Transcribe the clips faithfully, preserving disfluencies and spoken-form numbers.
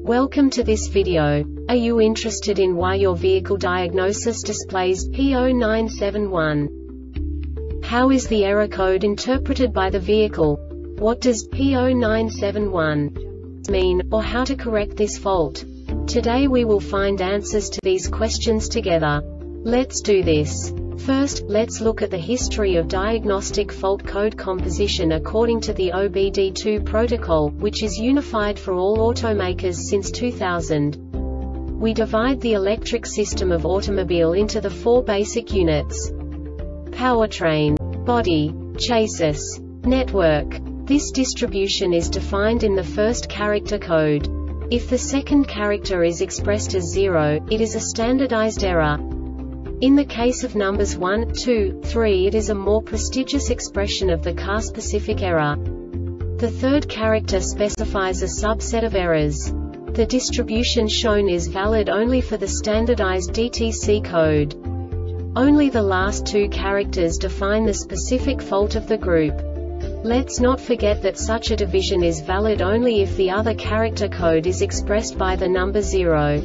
Welcome to this video. Are you interested in why your vehicle diagnosis displays P zero nine seven one? How is the error code interpreted by the vehicle? What does P zero nine seven one mean, or how to correct this fault? Today we will find answers to these questions together. Let's do this. First, let's look at the history of diagnostic fault code composition according to the O B D two protocol, which is unified for all automakers since two thousand. We divide the electric system of automobile into the four basic units: powertrain, body, chassis, network. This distribution is defined in the first character code. If the second character is expressed as zero, it is a standardized error. In the case of numbers one, two, three, it is a more prestigious expression of the car-specific error. The third character specifies a subset of errors. The distribution shown is valid only for the standardized D T C code. Only the last two characters define the specific fault of the group. Let's not forget that such a division is valid only if the other character code is expressed by the number zero.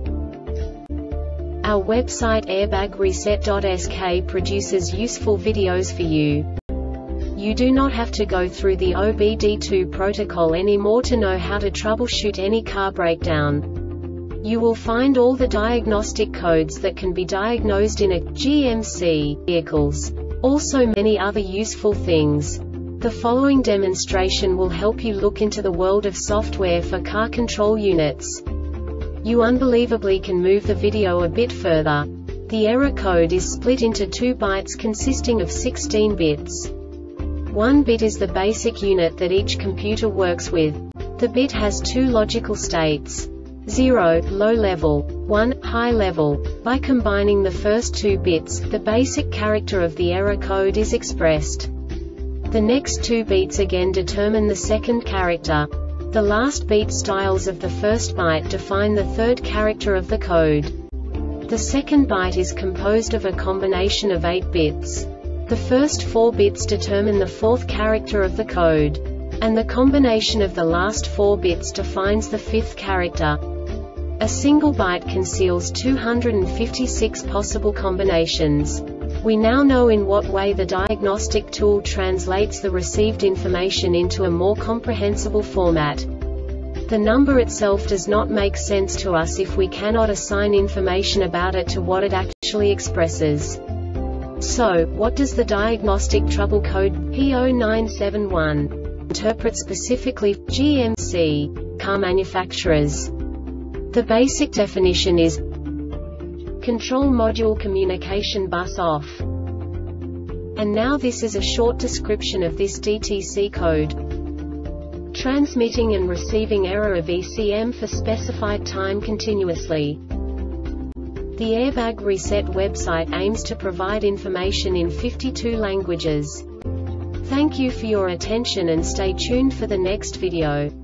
Our website airbag reset dot S K produces useful videos for you. You do not have to go through the O B D two protocol anymore to know how to troubleshoot any car breakdown. You will find all the diagnostic codes that can be diagnosed in a G M C vehicles. Also many other useful things. The following demonstration will help you look into the world of software for car control units. You unbelievably can move the video a bit further. The error code is split into two bytes consisting of sixteen bits. One bit is the basic unit that each computer works with. The bit has two logical states: zero, low level, one, high level. By combining the first two bits, the basic character of the error code is expressed. The next two bits again determine the second character. The last beat styles of the first byte define the third character of the code. The second byte is composed of a combination of eight bits. The first four bits determine the fourth character of the code. And the combination of the last four bits defines the fifth character. A single byte conceals two hundred fifty-six possible combinations. We now know in what way the diagnostic tool translates the received information into a more comprehensible format. The number itself does not make sense to us if we cannot assign information about it to what it actually expresses. So, what does the diagnostic trouble code P zero nine seven one interpret specifically for G M C car manufacturers? The basic definition is Control Module Communication Bus Off. And now this is a short description of this D T C code. Transmitting and receiving error of E C M for specified time continuously. The Airbag Reset website aims to provide information in fifty-two languages. Thank you for your attention and stay tuned for the next video.